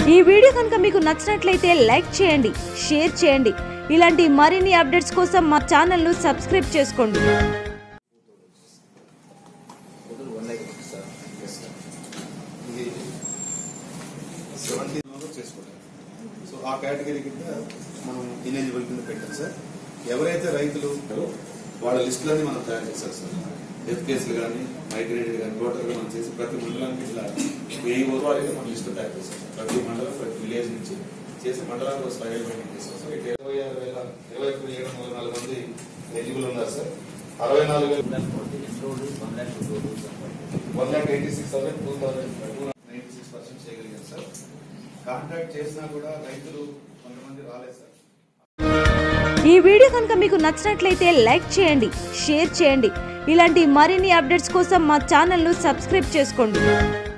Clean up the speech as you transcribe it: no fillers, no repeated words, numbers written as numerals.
ఈ వీడియో కనుక మీకు నచ్చినట్లయితే లైక్ చేయండి, షేర్ చేయండి. ఇలాంటి మరిన్ని అప్డేట్స్ కోసం మా ఛానల్ ను సబ్స్క్రైబ్ చేసుకోండి. సో ఆ కేటగిరీ కింద మనం ఇనెలిజిబుల్ కింద పెట్టాం సార్. ఎవరైతే రైతులు వాళ్ళ లిస్టులన్నీ మనం తయారు చేశారు సార్. డెత్ కేసులు కానీ మైగ్రేటెడ్ కానీ టోటల్గా మనం చేసి ప్రతి మండలానికి ఇట్లా 1000 రూపాయలు మన లిస్టు తయారు చేస్తాం. ప్రతి మండలం ప్రతి విలేజ్ నుంచి చేసి మండలానికి స్ట్రగల్ మెయింటైన్ చేస్తాం సార్. 26,734 మంది ఎలిజిబుల్ ఉన్నారు సార్. 1,86,296 చేయగలిగారు సార్. కాంటాక్ట్ చేసినా కూడా రైతులు కొంతమంది రాలేదు సార్. ఈ వీడియో కనుక మీకు నచ్చినట్లయితే లైక్ చేయండి, షేర్ చేయండి. ఇలాంటి మరిన్ని అప్డేట్స్ కోసం మా ఛానల్ ను సబ్స్క్రైబ్ చేసుకోండి.